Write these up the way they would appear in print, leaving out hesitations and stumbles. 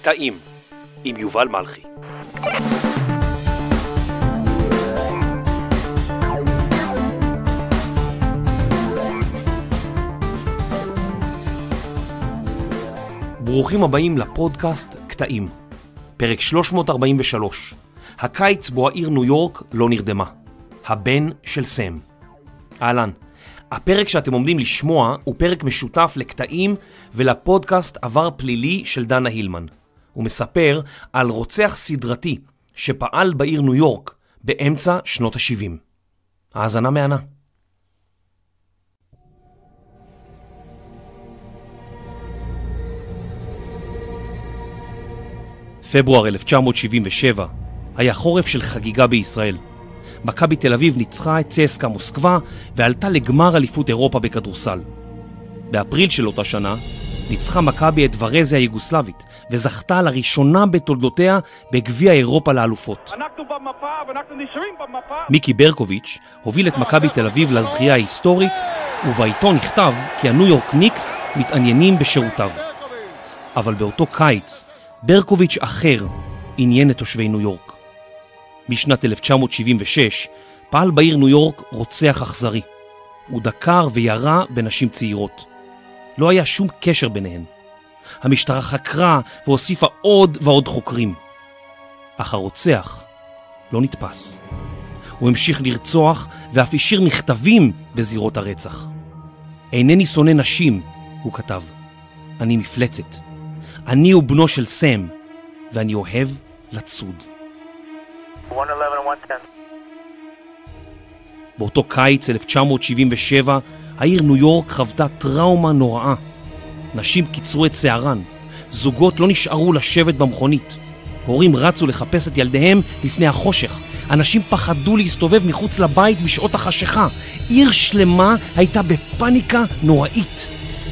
קטעים עם יובל מלכי. ברוכים הבאים לפודקאסט קטעים, פרק 343, הקיץ בו העיר ניו יורק לא נרדמה, הבן של סם. אהלן, הפרק שאתם עומדים לשמוע הוא פרק משותף לקטעים ולפודקאסט עבר פלילי של דנה הילמן. הוא מספר על רוצח סדרתי שפעל בעיר ניו יורק באמצע שנות ה-70. האזנה מהנה. פברואר 1977 היה חורף של חגיגה בישראל. מכבי תל אביב ניצחה את צסקה מוסקבה ועלתה לגמר אליפות אירופה בכדורסל. באפריל של אותה שנה ניצחה מכבי את ורזה היוגוסלבית וזכתה לראשונה בתולדותיה בגביע אירופה לאלופות. אנחנו במפה ואנחנו נשארים במפה. מיקי ברקוביץ' הוביל את מכבי תל אביב לזכייה ההיסטורית, ובעיתון נכתב כי הניו יורק ניקס מתעניינים בשירותיו. אבל באותו קיץ ברקוביץ' אחר עניין את תושבי ניו יורק. בשנת 1976 פעל בעיר ניו יורק רוצח אכזרי. הוא דקר וירה בנשים צעירות. לא היה שום קשר ביניהן. המשטרה חקרה והוסיפה עוד ועוד חוקרים. אך הרוצח לא נתפס. הוא המשיך לרצוח ואף השאיר מכתבים בזירות הרצח. אינני שונא נשים, הוא כתב. אני מפלצת. אני הוא בנו של סם, ואני אוהב לצוד. 111. באותו קיץ 1977, העיר ניו יורק חוותה טראומה נוראה. נשים קיצרו את שערן, זוגות לא נשארו לשבת במכונית. הורים רצו לחפש את ילדיהם לפני החושך. אנשים פחדו להסתובב מחוץ לבית בשעות החשיכה. עיר שלמה הייתה בפניקה נוראית.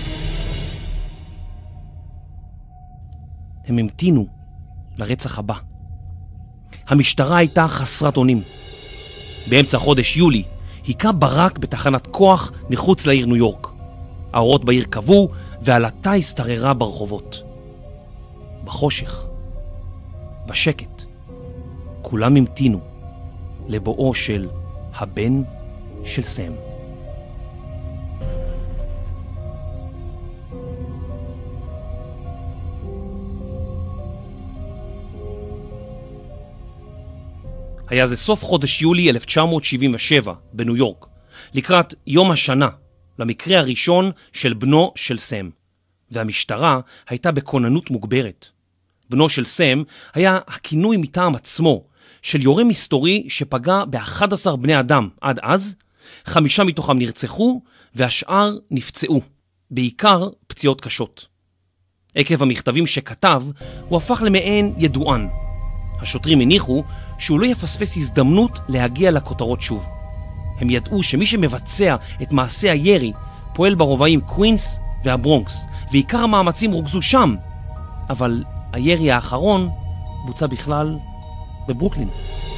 הם המתינו לרצח הבא. המשטרה הייתה חסרת אונים. באמצע חודש יולי היכה ברק בתחנת כוח מחוץ לעיר ניו יורק. האורות בעיר קבעו ועלתה הסתררה ברחובות. בחושך, בשקט, כולם המתינו לבואו של הבן של סם. היה זה סוף חודש יולי 1977 בניו יורק, לקראת יום השנה למקרה הראשון של בנו של סם, והמשטרה הייתה בכוננות מוגברת. בנו של סם היה הכינוי מטעם עצמו של יורה מסתורי שפגע ב-11 בני אדם עד אז, 5 מתוכם נרצחו והשאר נפצעו, בעיקר פציעות קשות. עקב המכתבים שכתב הוא הפך למעין ידוען. השוטרים הניחו שהוא לא יפספס הזדמנות להגיע לכותרות שוב. הם ידעו שמי שמבצע את מעשה הירי פועל ברובעים קווינס והברונקס, ועיקר המאמצים רוכזו שם, אבל הירי האחרון בוצע בכלל בברוקלין.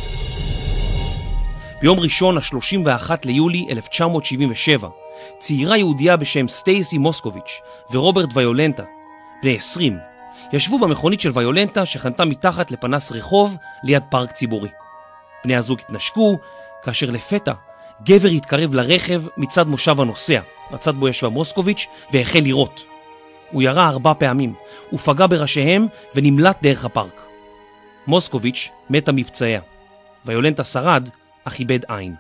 ביום ראשון ה-31 ליולי 1977 צעירה יהודיה בשם סטייסי מוסקוביץ' ורוברט ויולנטה, בני 20, ישבו במכונית של ויולנטה שחנתה מתחת לפנס רחוב ליד פארק ציבורי. בני הזוג התנשקו, כאשר לפתע גבר התקרב לרכב מצד מושב הנוסע, הצד בו ישבה מוסקוביץ', והחל לירות. הוא ירה 4 פעמים, הוא פגע בראשיהם ונמלט דרך הפארק. מוסקוביץ' מתה מפצעיה. ויולנטה שרד, אך איבד עין.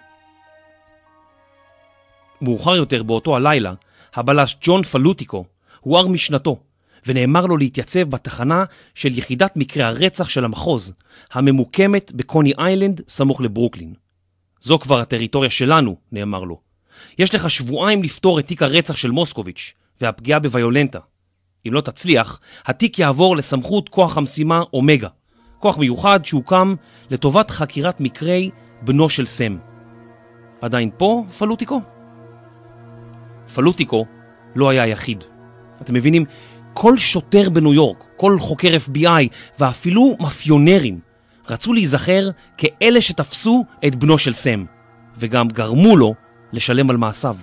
מאוחר יותר באותו הלילה, הבלש ג'ון פלוטיקו הוער משנתו, ונאמר לו להתייצב בתחנה של יחידת מקרה הרצח של המחוז, הממוקמת בקוני איילנד סמוך לברוקלין. זו כבר הטריטוריה שלנו, נאמר לו. יש לך 2 שבועות לפתור את תיק הרצח של מוסקוביץ' והפגיעה בוויולנטה. אם לא תצליח, התיק יעבור לסמכות כוח המשימה אומגה, כוח מיוחד שהוקם לטובת חקירת מקרי בנו של סם. עדיין פה, פלוטיקו? פלוטיקו לא היה היחיד. אתם מבינים? כל שוטר בניו יורק, כל חוקר FBI ואפילו מאפיונרים רצו להיזכר כאלה שתפסו את בנו של סם, וגם גרמו לו לשלם על מעשיו.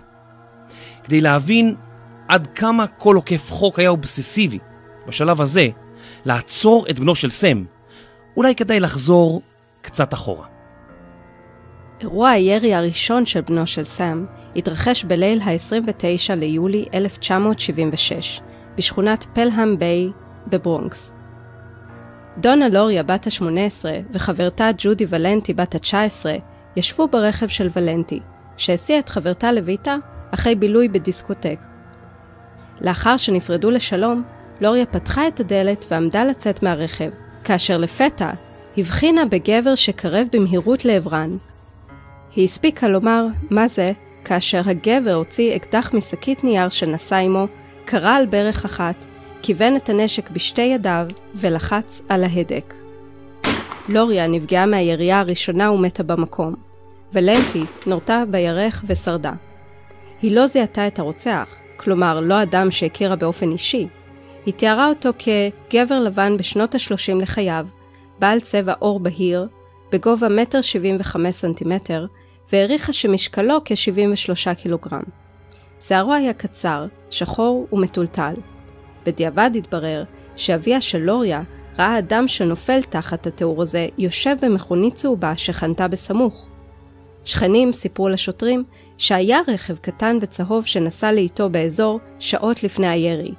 כדי להבין עד כמה כל עוקף חוק היה אובססיבי, בשלב הזה, לעצור את בנו של סם, אולי כדאי לחזור קצת אחורה. אירוע הירי הראשון של בנו של סם התרחש בליל ה-29 ליולי 1976, בשכונת פלהאם ביי בברונקס. דונה לוריה בת ה-18 וחברתה ג'ודי ולנטי בת ה-19 ישבו ברכב של ולנטי, שהסיע את חברתה לביתה אחרי בילוי בדיסקוטק. לאחר שנפרדו לשלום, לוריה פתחה את הדלת ועמדה לצאת מהרכב, כאשר לפתע הבחינה בגבר שקרב במהירות לעברן. היא הספיקה לומר מה זה, כאשר הגבר הוציא אקדח משקית נייר שנשא עמו, קרא על ברך אחת, כיוון את הנשק בשתי ידיו ולחץ על ההדק. לוריה נפגעה מהירייה הראשונה ומתה במקום, ולנטי נורתה בירך ושרדה. היא לא זיהתה את הרוצח, כלומר לא אדם שהכירה באופן אישי. היא תיארה אותו כגבר לבן בשנות ה-30 לחייו, בעל צבע עור בהיר, בגובה 1.75 סנטימטר, והעריכה שמשקלו כ-73 קילוגרם. שערו היה קצר, שחור ומטולטל. בדיעבד התברר שאביה של לוריה ראה אדם שנופל תחת התיאור הזה יושב במכונית צהובה שחנתה בסמוך. שכנים סיפרו לשוטרים שהיה רכב קטן וצהוב שנסע לאיתו באזור שעות לפני הירי.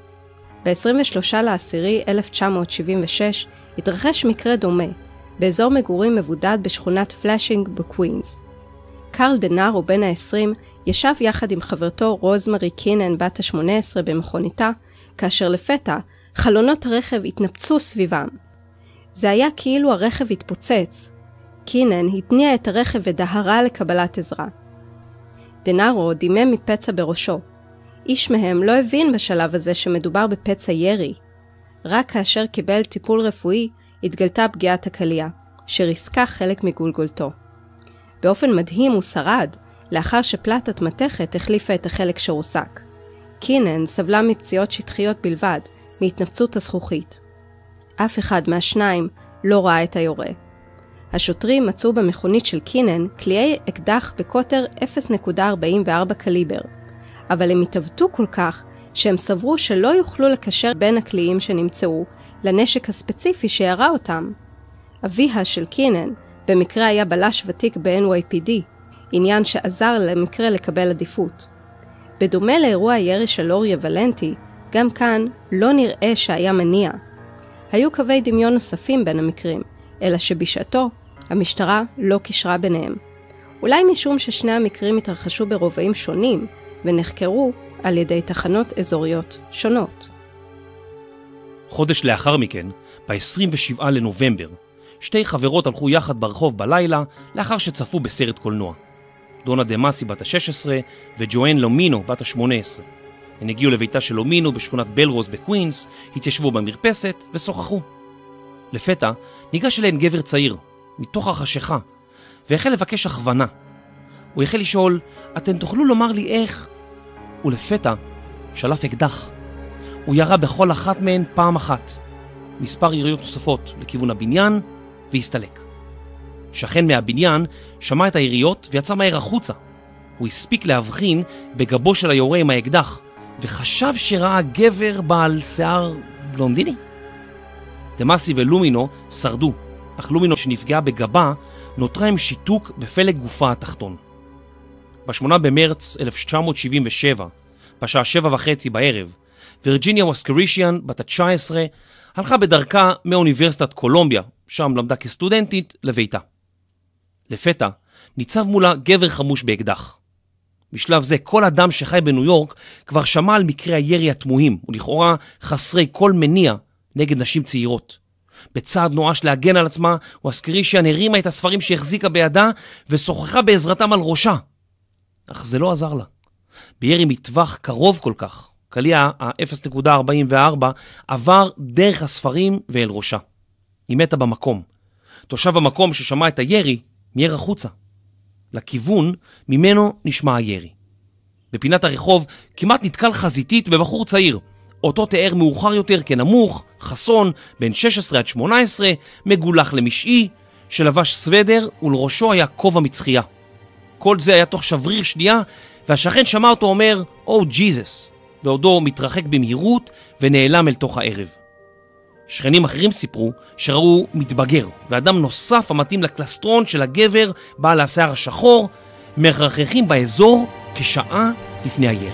ב-23/10/1976 התרחש מקרה דומה, באזור מגורים מבודד בשכונת פלאשינג בקווינס. קרל דנארו בן ה-20 ישב יחד עם חברתו רוזמרי קינן בת ה-18 במכוניתה, כאשר לפתע חלונות הרכב התנפצו סביבם. זה היה כאילו הרכב התפוצץ. קינן התניע את הרכב ודהרה לקבלת עזרה. דנארו דימם מפצע בראשו. איש מהם לא הבין בשלב הזה שמדובר בפצע ירי. רק כאשר קיבל טיפול רפואי התגלתה פגיעת הקליה, שריסקה חלק מגולגולתו. באופן מדהים הוא שרד, לאחר שפלטת מתכת החליפה את החלק שרוסק. קינן סבלה מפציעות שטחיות בלבד, מהתנפצות הזכוכית. אף אחד מהשניים לא ראה את היורה. השוטרים מצאו במכונית של קינן קליעי אקדח בקוטר 0.44 קליבר, אבל הם התעוותו כל כך שהם סברו שלא יוכלו לקשר בין הקליעים שנמצאו לנשק הספציפי שירה אותם. אביה של קינן במקרה היה בלש ותיק ב-NYPD, עניין שעזר למקרה לקבל עדיפות. בדומה לאירוע הירי של לוריה ולנטי, גם כאן לא נראה שהיה מניע. היו קווי דמיון נוספים בין המקרים, אלא שבשעתו המשטרה לא קישרה ביניהם. אולי משום ששני המקרים התרחשו ברובעים שונים ונחקרו על ידי תחנות אזוריות שונות. חודש לאחר מכן, ב-27 לנובמבר, שתי חברות הלכו יחד ברחוב בלילה לאחר שצפו בסרט קולנוע. דונה דמאסי בת ה-16 וג'ואן לומינו בת ה-18. הן הגיעו לביתה של לומינו בשכונת בלרוס בקווינס, התיישבו במרפסת ושוחחו. לפתע ניגש אליהן גבר צעיר, מתוך החשיכה, והחל לבקש הכוונה. הוא החל לשאול, אתן תוכלו לומר לי איך? ולפתע שלף אקדח. הוא ירה בכל אחת מהן פעם אחת. מספר יריות נוספות לכיוון הבניין והסתלק. שכן מהבניין שמע את היריות ויצא מהר החוצה. הוא הספיק להבחין בגבו של היורה עם האקדח, וחשב שראה גבר בעל שיער בלונדיני. דמאסי ולומינו שרדו, אך לומינו שנפגעה בגבה נותרה עם שיתוק בפלג גופה התחתון. ב-8 במרץ 1977, בשעה 7:30 בערב, וירג'יניה וסקרישיאן בת ה-19 הלכה בדרכה מאוניברסיטת קולומביה, שם למדה כסטודנטית, לביתה. לפתע ניצב מולה גבר חמוש באקדח. בשלב זה כל אדם שחי בניו יורק כבר שמע על מקרי הירי התמוהים ולכאורה חסרי כל מניע נגד נשים צעירות. בצעד נואש להגן על עצמה, וסקרישיאן הרימה את הספרים שהחזיקה בידה ושוחחה בעזרתם על ראשה. אך זה לא עזר לה. בירי מטווח קרוב כל כך, קליע ה-0.44 עבר דרך הספרים ואל ראשה. היא מתה במקום. תושב המקום ששמע את הירי מיהר החוצה. לכיוון ממנו נשמע הירי. בפינת הרחוב כמעט נתקל חזיתית בבחור צעיר. אותו תיאר מאוחר יותר כנמוך, חסון, בין 16 עד 18, מגולח למשעי, שלבש סוודר ולראשו היה כובע מצחייה. כל זה היה תוך שבריר שנייה, והשכן שמע אותו אומר, "Oh Jesus", בעודו מתרחק במהירות ונעלם אל תוך הערב. שכנים אחרים סיפרו שראו מתבגר, ואדם נוסף המתאים לקלסטרון של הגבר בעל השיער השחור, מרחכים באזור כשעה לפני הירי.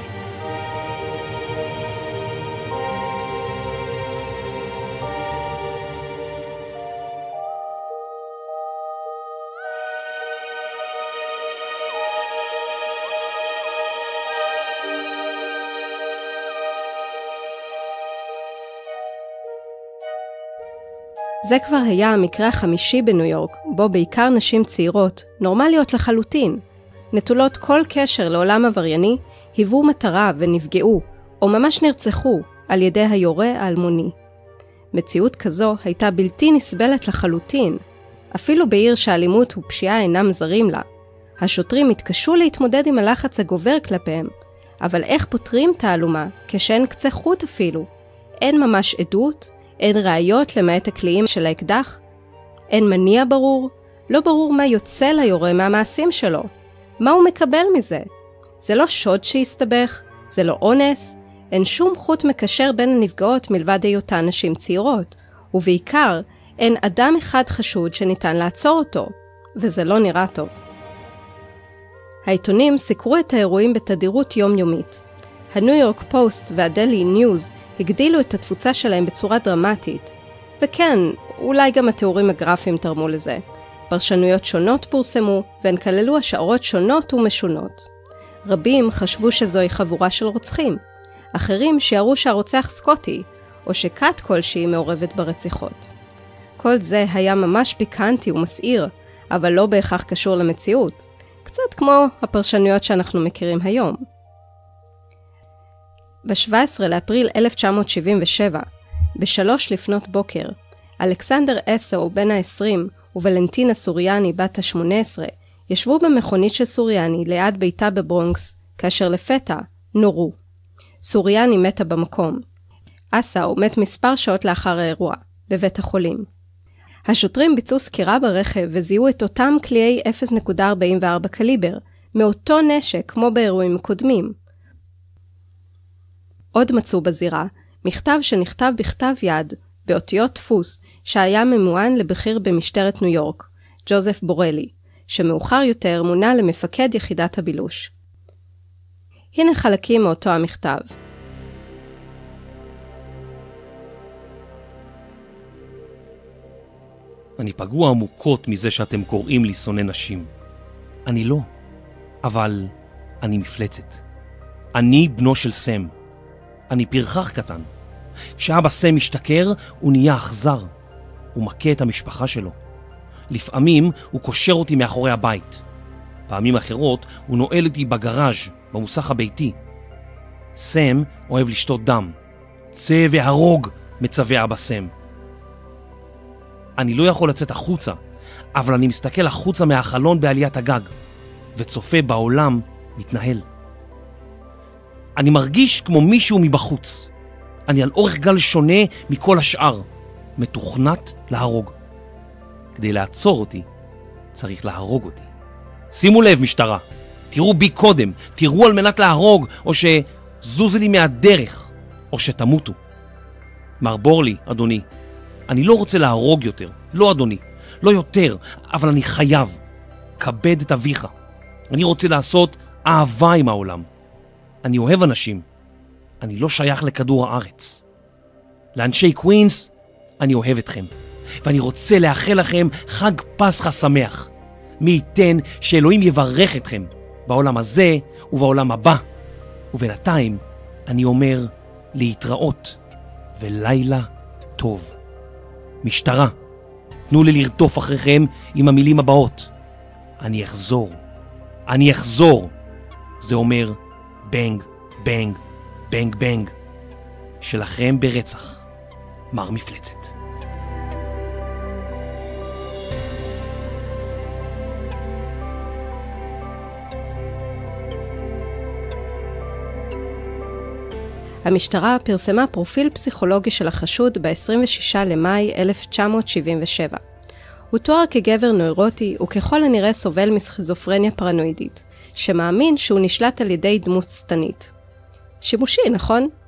זה כבר היה המקרה החמישי בניו יורק, בו בעיקר נשים צעירות, נורמליות לחלוטין, נטולות כל קשר לעולם עברייני, היוו מטרה ונפגעו, או ממש נרצחו, על ידי היורה האלמוני. מציאות כזו הייתה בלתי נסבלת לחלוטין, אפילו בעיר שהאלימות ופשיעה אינם זרים לה. השוטרים התקשו להתמודד עם הלחץ הגובר כלפיהם, אבל איך פותרים תעלומה כשאין קצה חוט אפילו? אין ממש עדות, אין ראיות למעט הכליים של האקדח, אין מניע ברור, לא ברור מה יוצא ליורה מהמעשים שלו. מה הוא מקבל מזה? זה לא שוד שהסתבך, זה לא אונס, אין שום חוט מקשר בין הנפגעות מלבד היותן נשים צעירות, ובעיקר אין אדם אחד חשוד שניתן לעצור אותו, וזה לא נראה טוב. העיתונים סיקרו את האירועים בתדירות יומיומית. הניו יורק פוסט והדיילי ניוז הגדילו את התפוצה שלהם בצורה דרמטית, וכן, אולי גם התיאורים הגרפיים תרמו לזה. פרשנויות שונות פורסמו, והן כללו השערות שונות ומשונות. רבים חשבו שזוהי חבורה של רוצחים, אחרים שיערו שהרוצח סקוטי, או שקאט כלשהי מעורבת ברציחות. כל זה היה ממש פיקנטי ומסעיר, אבל לא בהכרח קשור למציאות, קצת כמו הפרשנויות שאנחנו מכירים היום. ב-17 לאפריל 1977, ב-3 לפנות בוקר, אלכסנדר אסו בן ה-20 וולנטינה סוריאני בת ה-18 ישבו במכונית של סוריאני ליד ביתה בברונקס, כאשר לפתע נורו. סוריאני מתה במקום. אסו מת מספר שעות לאחר האירוע, בבית החולים. השוטרים ביצעו סקירה ברכב וזיהו את אותם קליעי 0.44 קליבר, מאותו נשק כמו באירועים קודמים. עוד מצאו בזירה מכתב שנכתב בכתב יד, באותיות דפוס, שהיה ממוען לבכיר במשטרת ניו יורק, ג'וזף בורלי, שמאוחר יותר מונה למפקד יחידת הבילוש. הנה חלקים מאותו המכתב. אני פגוע עמוקות מזה שאתם קוראים לי שונא נשים. אני לא, אבל אני מפלצת. אני בנו של סם. אני פרחח קטן. כשאבא סם משתכר, הוא נהיה אכזר. הוא מכה את המשפחה שלו. לפעמים הוא קושר אותי מאחורי הבית. פעמים אחרות הוא נועל אותי בגראז' במוסך הביתי. סם אוהב לשתות דם. צא והרוג, מצווה אבא סם. אני לא יכול לצאת החוצה, אבל אני מסתכל החוצה מהחלון בעליית הגג, וצופה בעולם מתנהל. אני מרגיש כמו מישהו מבחוץ. אני על אורך גל שונה מכל השאר, מתוכנת להרוג. כדי לעצור אותי, צריך להרוג אותי. שימו לב משטרה, תראו בי קודם, תראו על מנת להרוג, או שזוז לי מהדרך, או שתמותו. מר בורלי, אדוני, אני לא רוצה להרוג יותר, לא אדוני, לא יותר, אבל אני חייב. כבד את אביך. אני רוצה לעשות אהבה עם העולם. אני אוהב אנשים. אני לא שייך לכדור הארץ. לאנשי קווינס, אני אוהב אתכם. ואני רוצה לאחל לכם חג פסחא שמח. מי ייתן שאלוהים יברך אתכם בעולם הזה ובעולם הבא. ובינתיים אני אומר להתראות ולילה טוב. משטרה, תנו לי לרדוף אחריכם עם המילים הבאות. אני אחזור. אני אחזור. זה אומר בנג, בנג, בנג, בנג. שלכם ברצח. מר מפלצת. המשטרה פרסמה פרופיל פסיכולוגי של החשוד ב-26 למאי 1977. הוא תואר כגבר נוירוטי וככל הנראה סובל מסכיזופרניה פרנואידית, שמאמין שהוא נשלט על ידי דמות שטנית. שימושי, נכון?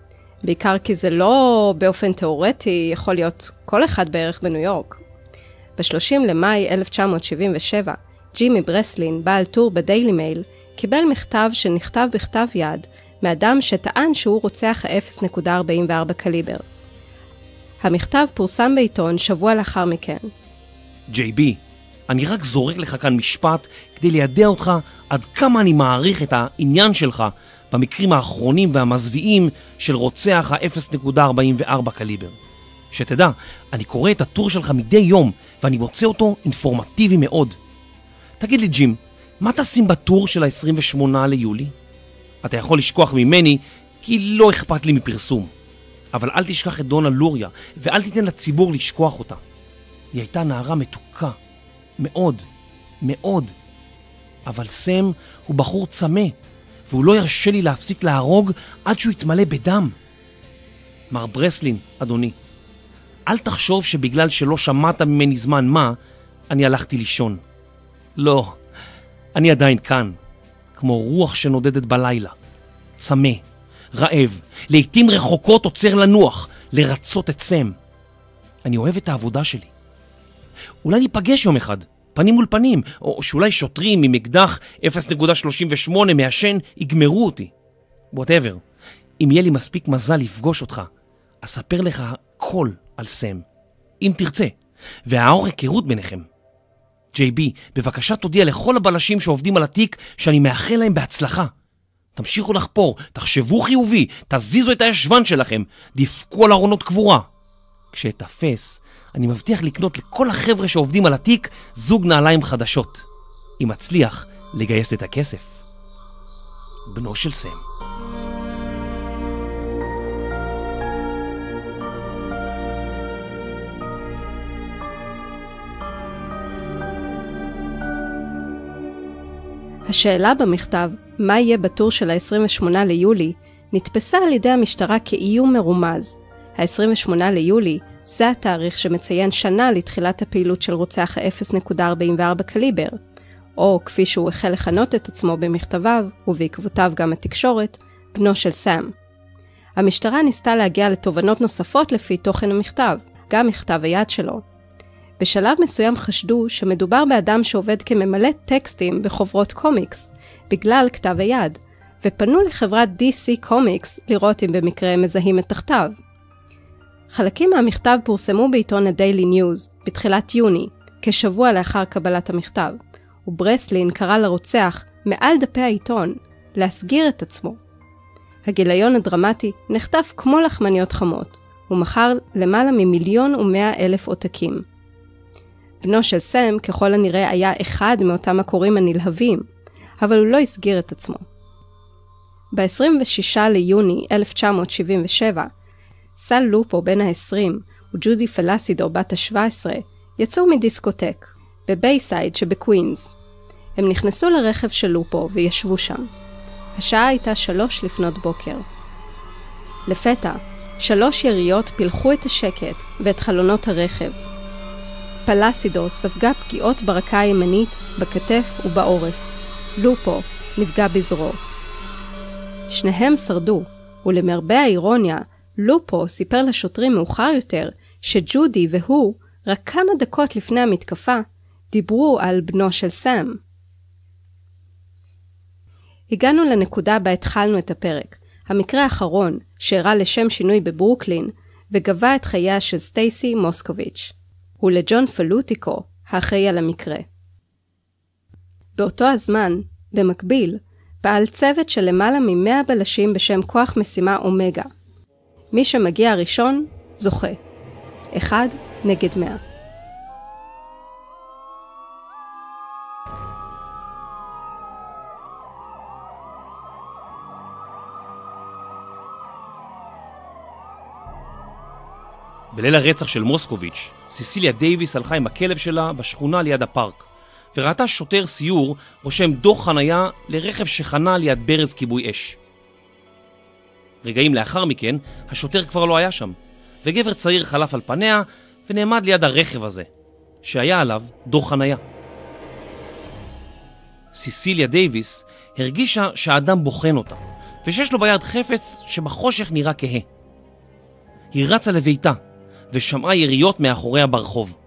בעיקר כי זה לא באופן תיאורטי יכול להיות כל אחד בערך בניו יורק. ב-30 למאי 1977, ג'ימי ברסלין, בעל טור בדיילי מייל, קיבל מכתב שנכתב בכתב יד מאדם שטען שהוא רוצח ה-0.44 קליבר. המכתב פורסם בעיתון שבוע לאחר מכן. JB, אני רק זורק לך כאן משפט כדי לידע אותך עד כמה אני מעריך את העניין שלך במקרים האחרונים והמזוויעים של רוצח ה-0.44 קליבר. שתדע, אני קורא את הטור שלך מדי יום ואני מוצא אותו אינפורמטיבי מאוד. תגיד לי ג'ים, מה תשים בטור של ה-28 ליולי? אתה יכול לשכוח ממני כי לא אכפת לי מפרסום. אבל אל תשכח את דונה לוריה ואל תיתן לציבור לשכוח אותה. היא הייתה נערה מתוקה, מאוד, מאוד. אבל סם הוא בחור צמא, והוא לא ירשה לי להפסיק להרוג עד שהוא יתמלא בדם. מר ברסלין, אדוני, אל תחשוב שבגלל שלא שמעת ממני זמן מה, אני הלכתי לישון. לא, אני עדיין כאן, כמו רוח שנודדת בלילה. צמא, רעב, לעתים רחוקות עוצר לנוח, לרצות את סם. אני אוהב את העבודה שלי. אולי ניפגש יום אחד, פנים מול פנים, או שאולי שוטרים עם אקדח 0.38 מעשן יגמרו אותי. whatever. אם יהיה לי מספיק מזל לפגוש אותך, אספר לך הכל על סם, אם תרצה, והאור היכרות ביניכם. JB, בבקשה תודיע לכל הבלשים שעובדים על התיק שאני מאחל להם בהצלחה. תמשיכו לחפור, תחשבו חיובי, תזיזו את הישבן שלכם, דפקו על ארונות קבורה. כשאתפס, אני מבטיח לקנות לכל החבר'ה שעובדים על התיק זוג נעליים חדשות, אם אצליח לגייס את הכסף. בנו של סם. השאלה במכתב, מה יהיה בטור של ה-28 ליולי, נתפסה על ידי המשטרה כאיום מרומז. ה-28 ליולי זה התאריך שמציין שנה לתחילת הפעילות של רוצח ה-0.44 קליבר, או כפי שהוא החל לכנות את עצמו במכתביו, ובעקבותיו גם התקשורת, בנו של סם. המשטרה ניסתה להגיע לתובנות נוספות לפי תוכן המכתב, גם מכתב היד שלו. בשלב מסוים חשדו שמדובר באדם שעובד כממלא טקסטים בחוברות קומיקס, בגלל כתב היד, ופנו לחברת DC קומיקס לראות אם במקרה הם מזהים את תחתיו. חלקים מהמכתב פורסמו בעיתון הדיילי ניוז בתחילת יוני, כשבוע לאחר קבלת המכתב, וברסלין קרא לרוצח מעל דפי העיתון להסגיר את עצמו. הגיליון הדרמטי נחטף כמו לחמניות חמות, ומכר למעלה מ1,100,000 עותקים. בנו של סם ככל הנראה היה אחד מאותם הקוראים הנלהבים, אבל הוא לא הסגיר את עצמו. ב-26 ליוני 1977, סל לופו בן ה-20 וג'ודי פלסידו בת ה-17 יצאו מדיסקוטק, בבייסייד שבקווינס. הם נכנסו לרכב של לופו וישבו שם. השעה הייתה 3 לפנות בוקר. לפתע, 3 יריות פילחו את השקט ואת חלונות הרכב. פלסידו ספגה פגיעות ברקה הימנית, בכתף ובעורף. לופו נפגע בזרוע. שניהם שרדו, ולמרבה האירוניה, לופו סיפר לשוטרים מאוחר יותר שג'ודי והוא, רק כמה דקות לפני המתקפה, דיברו על בנו של סם. הגענו לנקודה בה התחלנו את הפרק, המקרה האחרון שאירע לשם שינוי בברוקלין, וגבה את חייה של סטייסי מוסקוביץ'. ולג'ון פלוטיקו, האחראי על המקרה. באותו הזמן, במקביל, פעל צוות של למעלה מ100 בלשים בשם כוח משימה אומגה. מי שמגיע הראשון, זוכה. 1 נגד 100. בליל הרצח של מוסקוביץ', סיסיליה דייביס הלכה עם הכלב שלה בשכונה ליד הפארק, וראתה שוטר סיור רושם דוח חנייה לרכב שחנה ליד ברז כיבוי אש. רגעים לאחר מכן, השוטר כבר לא היה שם, וגבר צעיר חלף על פניה ונעמד ליד הרכב הזה, שהיה עליו דוח חנייה. סיסיליה דייביס הרגישה שהאדם בוחן אותה, ושיש לו ביד חפץ שבחושך נראה כהה. היא רצה לביתה ושמעה יריות מאחוריה ברחוב.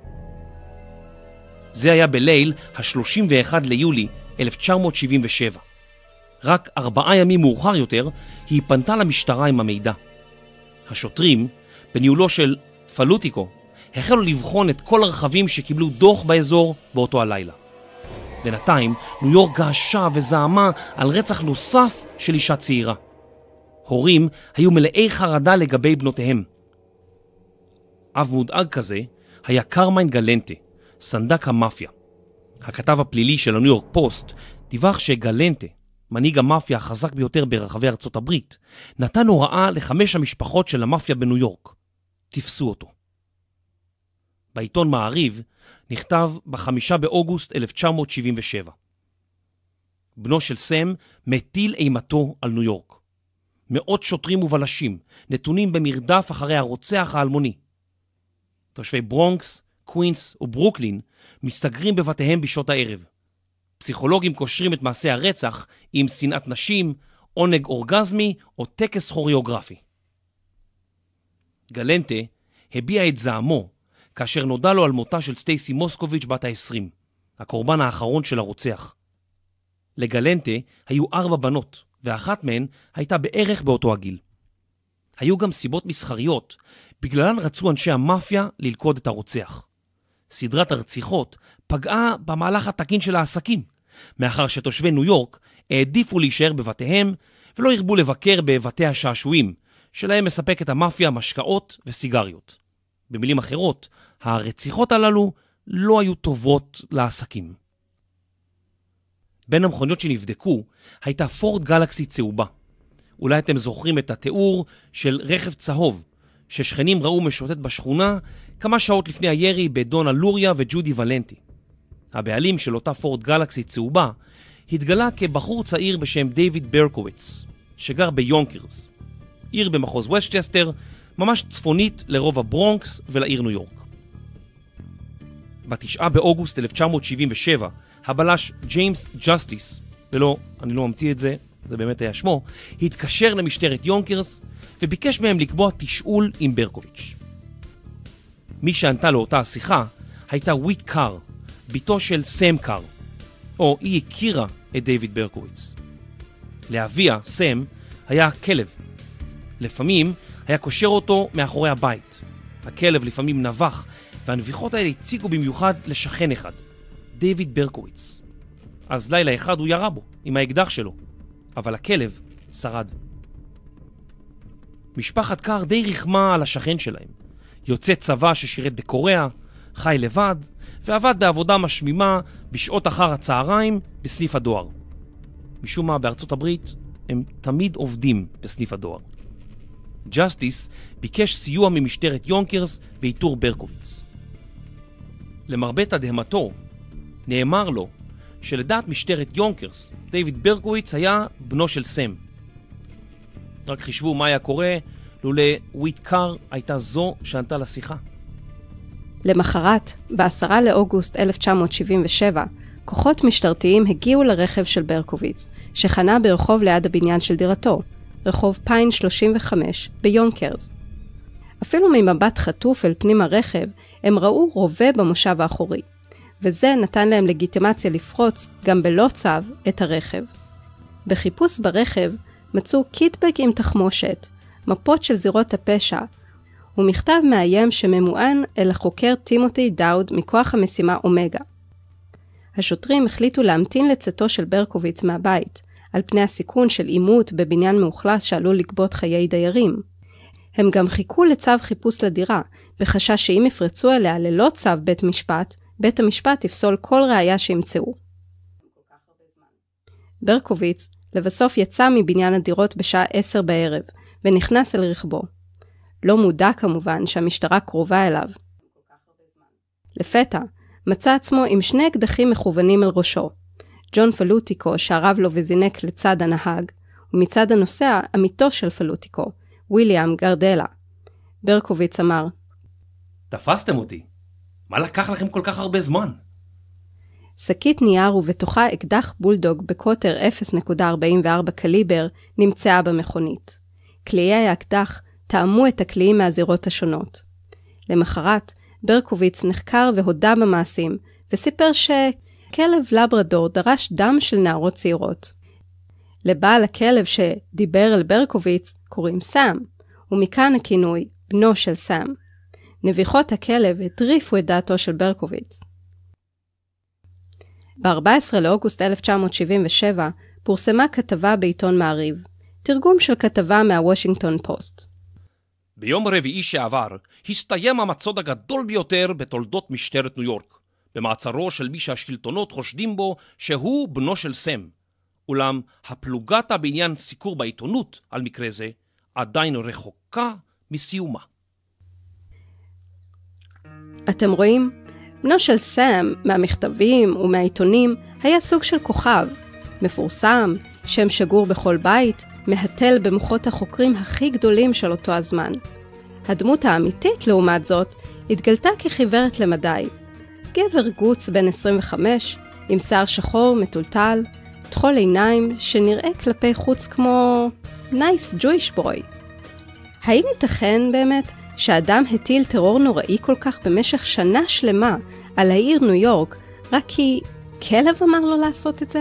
זה היה בליל ה-31 ליולי 1977. רק 4 ימים מאוחר יותר היא פנתה למשטרה עם המידע. השוטרים, בניהולו של פלוטיקו, החלו לבחון את כל הרכבים שקיבלו דוח באזור באותו הלילה. בינתיים, ניו יורק געשה וזעמה על רצח נוסף של אישה צעירה. הורים היו מלאי חרדה לגבי בנותיהם. אב מודאג כזה היה קרמיין גלנטה, סנדק המאפיה. הכתב הפלילי של הניו יורק פוסט דיווח שגלנטה, מנהיג המאפיה החזק ביותר ברחבי ארצות הברית, נתן הוראה ל5 המשפחות של המאפיה בניו יורק. תפסו אותו. בעיתון מעריב נכתב ב5 באוגוסט 1977. בנו של סם מטיל אימתו על ניו יורק. מאות שוטרים ובלשים נתונים במרדף אחרי הרוצח האלמוני. תושבי ברונקס, קווינס וברוקלין מסתגרים בבתיהם בשעות הערב. פסיכולוגים קושרים את מעשי הרצח עם שנאת נשים, עונג אורגזמי או טקס כוריאוגרפי. גלנטה הביע את זעמו כאשר נודע לו על מותה של סטייסי מוסקוביץ' בת ה-20, הקורבן האחרון של הרוצח. לגלנטה היו 4 בנות, ואחת מהן הייתה בערך באותו הגיל. היו גם סיבות מסחריות, בגללן רצו אנשי המאפיה ללכוד את הרוצח. סדרת הרציחות פגעה במהלך התקין של העסקים, מאחר שתושבי ניו יורק העדיפו להישאר בבתיהם ולא הרבו לבקר בבתי השעשועים, שלהם מספקת המאפיה משקאות וסיגריות. במילים אחרות, הרציחות הללו לא היו טובות לעסקים. בין המכוניות שנבדקו הייתה פורד גלקסי צהובה. אולי אתם זוכרים את התיאור של רכב צהוב ששכנים ראו משוטט בשכונה כמה שעות לפני הירי בדונה לוריה וג'ודי ולנטי. הבעלים של אותה פורד גלקסי צהובה התגלה כבחור צעיר בשם דיוויד ברקוביץ, שגר ביונקרס, עיר במחוז וסטצ'סטר, ממש צפונית לרוב הברונקס ולעיר ניו יורק. ב9 באוגוסט 1977, הבלש ג'יימס ג'סטיס, ולא, אני לא ממציא את זה, זה באמת היה שמו, התקשר למשטרת יונקרס וביקש מהם לקבוע תשאול עם ברקוביץ'. מי שענתה לאותה השיחה הייתה וויט קאר, ביתו של סם קאר, או היא הכירה את דיוויד ברקוביץ. לאביה, סם, היה כלב. לפעמים היה קושר אותו מאחורי הבית. הכלב לפעמים נבח, והנביחות האלה הציגו במיוחד לשכן אחד, דיוויד ברקוביץ. אז לילה אחד הוא ירה בו עם האקדח שלו, אבל הכלב שרד. משפחת קאר די רחמה על השכן שלהם. יוצא צבא ששירת בקוריאה, חי לבד, ועבד בעבודה משמימה בשעות אחר הצהריים בסניף הדואר. משום מה בארצות הברית הם תמיד עובדים בסניף הדואר. ג'סטיס ביקש סיוע ממשטרת יונקרס באיתור ברקוביץ. למרבה תדהמתו, נאמר לו שלדעת משטרת יונקרס, דיוויד ברקוביץ היה בנו של סם. רק חישבו מה היה קורה לולא וויט קאר הייתה זו שענתה לשיחה. למחרת, ב10 לאוגוסט 1977, כוחות משטרתיים הגיעו לרכב של ברקוביץ, שחנה ברחוב ליד הבניין של דירתו, רחוב פיין 35 ביונקרס. אפילו ממבט חטוף אל פנים הרכב, הם ראו רובה במושב האחורי, וזה נתן להם לגיטימציה לפרוץ, גם בלא צו, את הרכב. בחיפוש ברכב מצאו קיטבג עם תחמושת, מפות של זירות הפשע, ומכתב מאיים שממוען אל החוקר טימותי דאוד מכוח המשימה אומגה. השוטרים החליטו להמתין לצאתו של ברקוביץ מהבית, על פני הסיכון של עימות בבניין מאוכלס שעלול לגבות חיי דיירים. הם גם חיכו לצו חיפוש לדירה, בחשש שאם יפרצו אליה ללא צו בית משפט, בית המשפט יפסול כל ראיה שימצאו. ברקוביץ לבסוף יצא מבניין הדירות בשעה 10 בערב, ונכנס אל רכבו. לא מודע כמובן שהמשטרה קרובה אליו. לפתע, מצא עצמו עם 2 אקדחים מכוונים אל ראשו. ג'ון פלוטיקו שערב לו וזינק לצד הנהג, ומצד הנוסע עמיתו של פלוטיקו, וויליאם גרדלה. ברקוביץ אמר, תפסתם אותי. מה לקח לכם כל כך הרבה זמן? שקית נייר ובתוכה אקדח בולדוג בקוטר 0.44 קליבר נמצאה במכונית. קליעי האקדח טעמו את הקליעים מהזירות השונות. למחרת, ברקוביץ נחקר והודה במעשים, וסיפר שכלב לברדור דרש דם של נערות צעירות. לבעל הכלב שדיבר אל ברקוביץ קוראים סאם, ומכאן הכינוי בנו של סאם. נביחות הכלב הטריפו את דעתו של ברקוביץ. ב-14 לאוגוסט 1977 פורסמה כתבה בעיתון מעריב, תרגום של כתבה מהוושינגטון פוסט. ביום רביעי שעבר הסתיים המצוד הגדול ביותר בתולדות משטרת ניו יורק, במעצרו של מי שהשלטונות חושדים בו שהוא בנו של סם. אולם הפלוגתה בעניין סיקור בעיתונות על מקרה זה עדיין רחוקה מסיומה. אתם רואים? בנו של סם מהמכתבים ומהעיתונים היה סוג של כוכב, מפורסם, שם שגור בכל בית, מהתל במוחות החוקרים הכי גדולים של אותו הזמן. הדמות האמיתית לעומת זאת התגלתה כחיוורת למדי. גבר גוץ בן 25, עם שיער שחור מטולטל, תחול עיניים שנראה כלפי חוץ כמו nice Jewish boy. האם ייתכן באמת שאדם הטיל טרור נוראי כל כך במשך שנה שלמה על העיר ניו יורק רק כי כלב אמר לו לעשות את זה?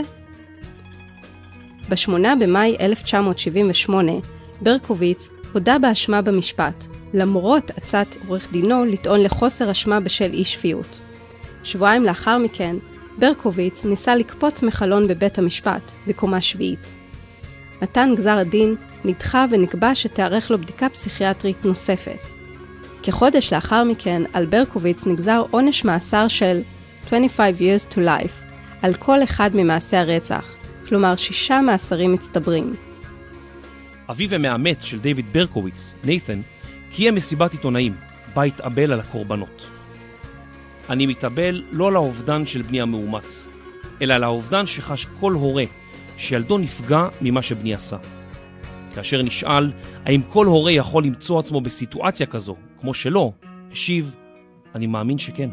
ב-8 במאי 1978 ברקוביץ הודה באשמה במשפט, למרות עצת עורך דינו לטעון לחוסר אשמה בשל אי שפיות. שבועיים לאחר מכן, ברקוביץ ניסה לקפוץ מחלון בבית המשפט, בקומה שביעית. מתן גזר הדין נדחה ונקבע שתארך לו בדיקה פסיכיאטרית נוספת. כחודש לאחר מכן, על ברקוביץ נגזר עונש מאסר של 25 years to life, על כל אחד ממעשי הרצח, כלומר 6 מאסרים מצטברים. אביו המאמץ של דיוויד ברקוביץ, נייתן, קיים מסיבת עיתונאים, בה התאבל על הקורבנות. אני מתאבל לא על האובדן של בני המאומץ, אלא על האובדן שחש כל הורה שילדו נפגע ממה שבני עשה. כאשר נשאל האם כל הורה יכול למצוא עצמו בסיטואציה כזו, כמו שלא, השיב, אני מאמין שכן.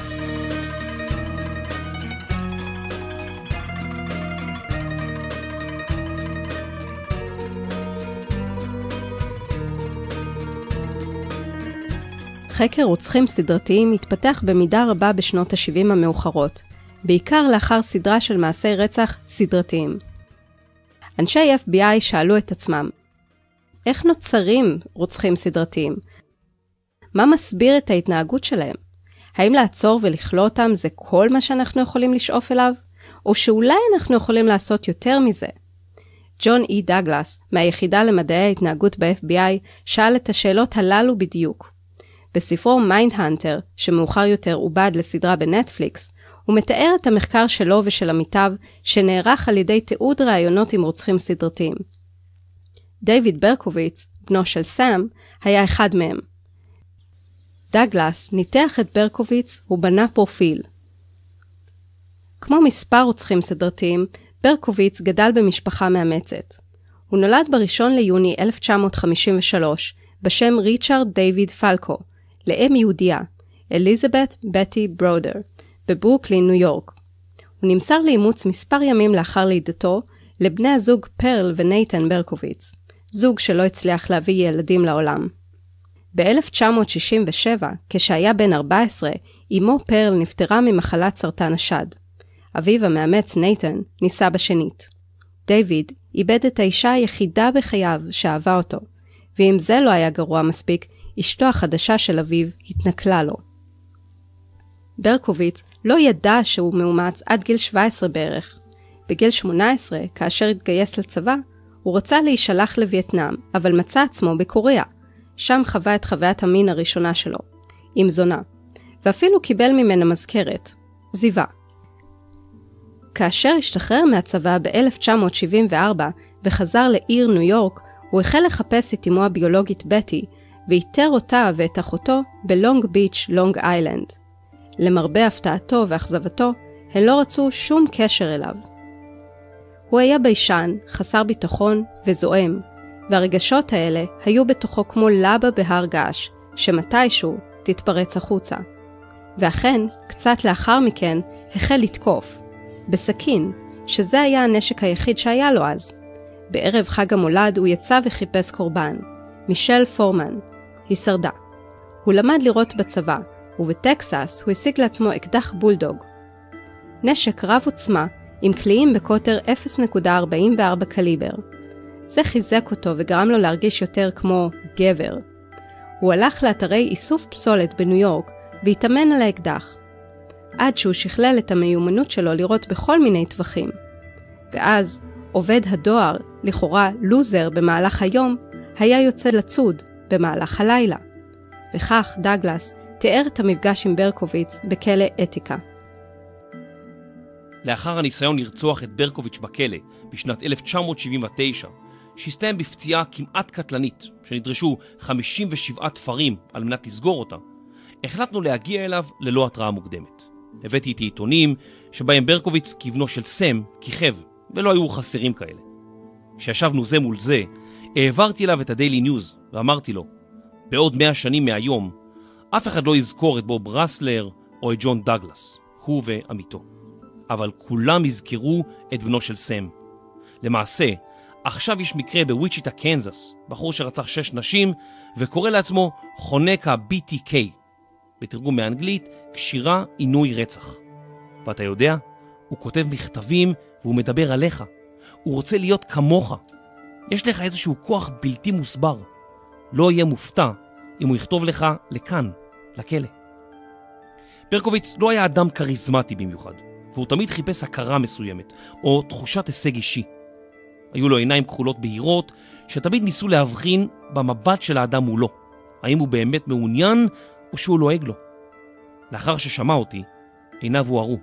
חקר רוצחים סדרתיים התפתח במידה רבה בשנות ה-70 המאוחרות, בעיקר לאחר סדרה של מעשי רצח סדרתיים. אנשי FBI שאלו את עצמם, איך נוצרים רוצחים סדרתיים? מה מסביר את ההתנהגות שלהם? האם לעצור ולכלוא אותם זה כל מה שאנחנו יכולים לשאוף אליו? או שאולי אנחנו יכולים לעשות יותר מזה? ג'ון אי דאגלס, מהיחידה למדעי ההתנהגות ב-FBI, שאל את השאלות הללו בדיוק. בספרו מיינדהנטר, שמאוחר יותר עובד לסדרה בנטפליקס, הוא מתאר את המחקר שלו ושל עמיתיו שנערך על ידי תיעוד ראיונות עם רוצחים סדרתיים. דיוויד ברקוביץ, בנו של סאם, היה אחד מהם. דאגלס ניתח את ברקוביץ ובנה פרופיל. כמו מספר רוצחים סדרתיים, ברקוביץ גדל במשפחה מאמצת. הוא נולד ב1 ליוני 1953 בשם ריצ'רד דיוויד פלקו, לאם יהודייה, אליזבת בטי ברודר, בברוקלין, ניו יורק. הוא נמסר לאימוץ מספר ימים לאחר לידתו לבני הזוג פרל ונייתן ברקוביץ, זוג שלא הצליח להביא ילדים לעולם. ב-1967, כשהיה בן 14, אמו פרל נפטרה ממחלת סרטן השד. אביו המאמץ נייתן נישא בשנית. דיוויד איבד את האישה היחידה בחייו שאהבה אותו, ואם זה לא היה גרוע מספיק, אשתו החדשה של אביו התנכלה לו. ברקוביץ לא ידע שהוא מאומץ עד גיל 17 בערך. בגיל 18, כאשר התגייס לצבא, הוא רצה להישלח לווייטנאם, אבל מצא עצמו בקוריאה. שם חווה את חוויית המין הראשונה שלו, עם זונה, ואפילו קיבל ממנה מזכרת, זיווה. כאשר השתחרר מהצבא ב-1974 וחזר לעיר ניו יורק, הוא החל לחפש את אמו הביולוגית בטי, ואיתר אותה ואת אחותו בלונג ביץ', לונג איילנד. למרבה הפתעתו ואכזבתו, הן לא רצו שום קשר אליו. הוא היה ביישן, חסר ביטחון וזועם, והרגשות האלה היו בתוכו כמו לבה בהר געש, שמתישהו תתפרץ החוצה. ואכן, קצת לאחר מכן, החל לתקוף, בסכין, שזה היה הנשק היחיד שהיה לו אז. בערב חג המולד הוא יצא וחיפש קורבן. מישל פורמן. היא שרדה. הוא למד לירות בצבא, ובטקסס הוא השיג לעצמו אקדח בולדוג. נשק רב עוצמה עם קליעים בקוטר 0.44 קליבר. זה חיזק אותו וגרם לו להרגיש יותר כמו גבר. הוא הלך לאתרי איסוף פסולת בניו יורק והתאמן על האקדח, עד שהוא שכלל את המיומנות שלו לירות בכל מיני טווחים. ואז עובד הדואר, לכאורה לוזר במהלך היום, היה יוצא לצוד במהלך הלילה. וכך דאגלס תיאר את המפגש עם ברקוביץ בכלא אתיקה. לאחר הניסיון לרצוח את ברקוביץ' בכלא בשנת 1979, שהסתיים בפציעה כמעט קטלנית, שנדרשו 57 תפרים על מנת לסגור אותה, החלטנו להגיע אליו ללא התראה מוקדמת. הבאתי איתי עיתונים שבהם ברקוביץ כבנו של סם כיכב, ולא היו חסרים כאלה. כשישבנו זה מול זה, העברתי אליו את הדיילי ניוז ואמרתי לו, בעוד 100 שנים מהיום, אף אחד לא יזכור את בוב רסלר או את ג'ון דאגלס, הוא ועמיתו. אבל כולם יזכרו את בנו של סם. למעשה, עכשיו יש מקרה בוויצ'יטה, קנזס, בחור שרצח 6 נשים וקורא לעצמו חונק ה-BTK, בתרגום מאנגלית, קשירה עינוי רצח. ואתה יודע, הוא כותב מכתבים והוא מדבר עליך. הוא רוצה להיות כמוך. יש לך איזשהו כוח בלתי מוסבר. לא יהיה מופתע אם הוא יכתוב לך לכאן, לכלא. ברקוביץ לא היה אדם קריזמטי במיוחד, והוא תמיד חיפש הכרה מסוימת, או תחושת הישג אישי. היו לו עיניים כחולות בהירות, שתמיד ניסו להבחין במבט של האדם מולו. האם הוא באמת מעוניין, או שהוא לועג לו. לאחר ששמע אותי, עיניו הוארו.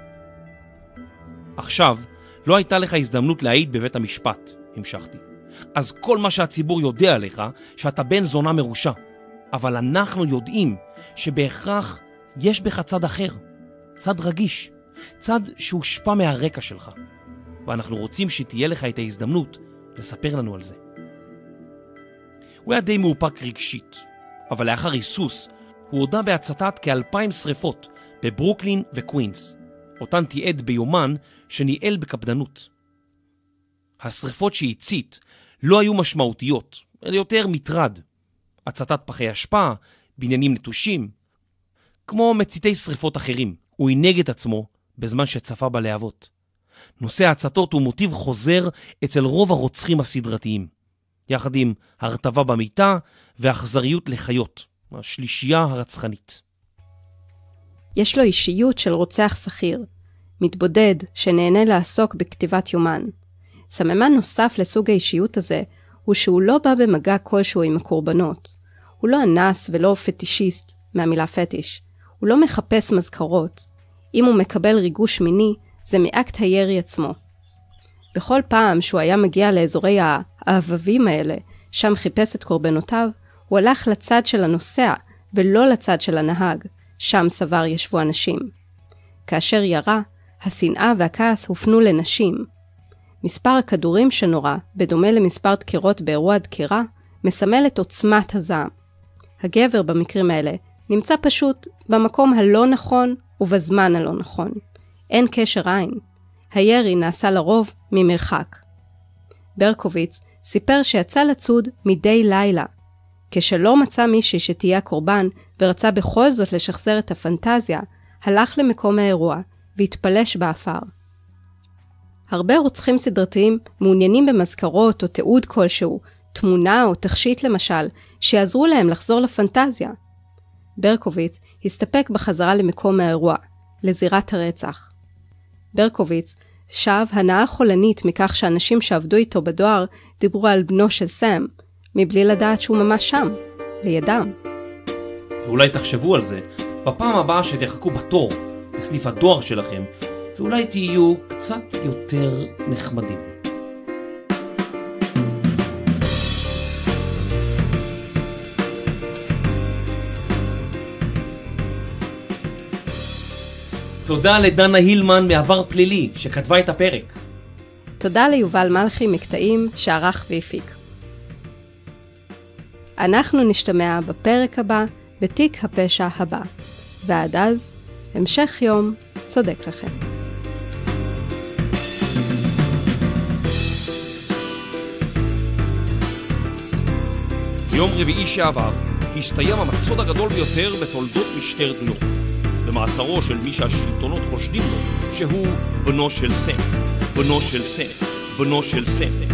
עכשיו, לא הייתה לך הזדמנות להעיד בבית המשפט, המשכתי. אז כל מה שהציבור יודע עליך, שאתה בן זונה מרושע. אבל אנחנו יודעים שבהכרח יש בך צד אחר. צד רגיש. צד שהושפע מהרקע שלך. ואנחנו רוצים שתהיה לך את ההזדמנות לספר לנו על זה. הוא היה די מאופק רגשית, אבל לאחר היסוס, הוא הודע בהצתת כ2,000 שריפות בברוקלין וקווינס, אותן תיעד ביומן שניהל בקפדנות. השריפות שהצית לא היו משמעותיות, אלא יותר מטרד. הצתת פחי אשפה, בניינים נטושים. כמו מציתי שריפות אחרים, הוא הנהג את עצמו בזמן שצפה בלהבות. נושא ההצתות הוא מוטיב חוזר אצל רוב הרוצחים הסדרתיים, יחד עם הרטבה במיטה ואכזריות לחיות, השלישייה הרצחנית. יש לו אישיות של רוצח שכיר, מתבודד שנהנה לעסוק בכתיבת יומן. סממן נוסף לסוג האישיות הזה הוא שהוא לא בא במגע כלשהו עם הקורבנות. הוא לא אנס ולא פטישיסט מהמילה פטיש. הוא לא מחפש מזכרות. אם הוא מקבל ריגוש מיני, זה מאקט הירי עצמו. בכל פעם שהוא היה מגיע לאזורי האהבבים האלה, שם חיפש את קורבנותיו, הוא הלך לצד של הנוסע ולא לצד של הנהג, שם סבר ישבו אנשים. כאשר ירה, השנאה והכעס הופנו לנשים. מספר הכדורים שנורה, בדומה למספר דקירות באירוע דקירה, מסמל את עוצמת הזעם. הגבר במקרים האלה נמצא פשוט במקום הלא נכון ובזמן הלא נכון. אין קשר עין. הירי נעשה לרוב ממרחק. ברקוביץ סיפר שיצא לצוד מדי לילה. כשלא מצא מישהי שתהיה קורבן ורצה בכל זאת לשחזר את הפנטזיה, הלך למקום האירוע והתפלש באפר. הרבה רוצחים סדרתיים מעוניינים במזכרות או תיעוד כלשהו, תמונה או תכשיט למשל, שיעזרו להם לחזור לפנטזיה. ברקוביץ הסתפק בחזרה למקום האירוע, לזירת הרצח. ברקוביץ שב הנאה חולנית מכך שאנשים שעבדו איתו בדואר דיברו על בנו של סם, מבלי לדעת שהוא ממש שם, לידם. ואולי תחשבו על זה, בפעם הבאה שתחכו בתור בסניף הדואר שלכם, ואולי תהיו קצת יותר נחמדים. תודה לדנה הילמן מעבר פלילי שכתבה את הפרק. תודה ליובל מלכי מקטעים שערך והפיק. אנחנו נשתמע בפרק הבא בתיק הפשע הבא, ועד אז המשך יום צודק לכם. ביום רביעי שעבר הסתיים המצוד הגדול ביותר בתולדות משטרת ניו יורק, במעצרו של מי שהשלטונות חושדים לו שהוא בנו של סם, בנו של סם, בנו של סם.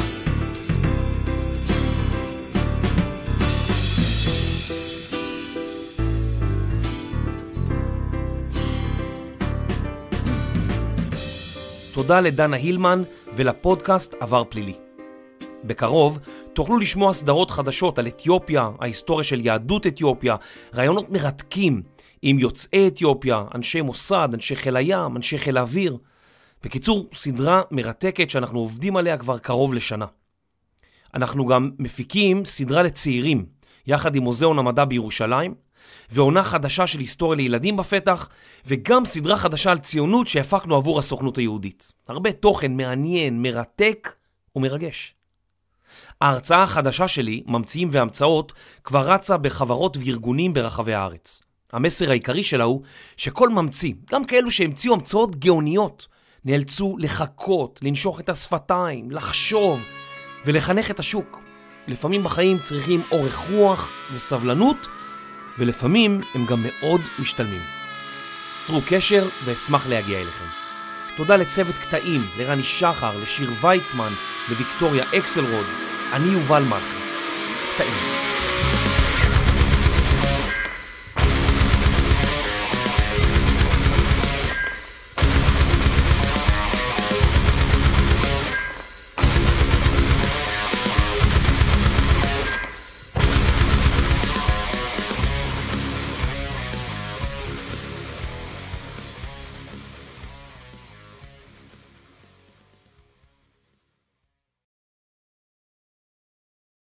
תודה לדנה הילמן ולפודקאסט עבר פלילי. בקרוב תוכלו לשמוע סדרות חדשות על אתיופיה, ההיסטוריה של יהדות אתיופיה, רעיונות מרתקים עם יוצאי אתיופיה, אנשי מוסד, אנשי חיל הים, אנשי חיל האוויר. בקיצור, סדרה מרתקת שאנחנו עובדים עליה כבר קרוב לשנה. אנחנו גם מפיקים סדרה לצעירים, יחד עם מוזיאון המדע בירושלים, ועונה חדשה של היסטוריה לילדים בפתח, וגם סדרה חדשה על ציונות שהפקנו עבור הסוכנות היהודית. הרבה תוכן מעניין, מרתק ומרגש. ההרצאה החדשה שלי, ממציאים והמצאות, כבר רצה בחברות וארגונים ברחבי הארץ. המסר העיקרי שלה הוא שכל ממציא, גם כאלו שהמציאו המצאות גאוניות, נאלצו לחכות, לנשוך את השפתיים, לחשוב ולחנך את השוק. לפעמים בחיים צריכים אורך רוח וסבלנות, ולפעמים הם גם מאוד משתלמים. צרו קשר ואשמח להגיע אליכם. תודה לצוות קטעים, לרני שחר, לשיר ויצמן, לוויקטוריה אקסלרוד. אני יובל מלכי. קטעים.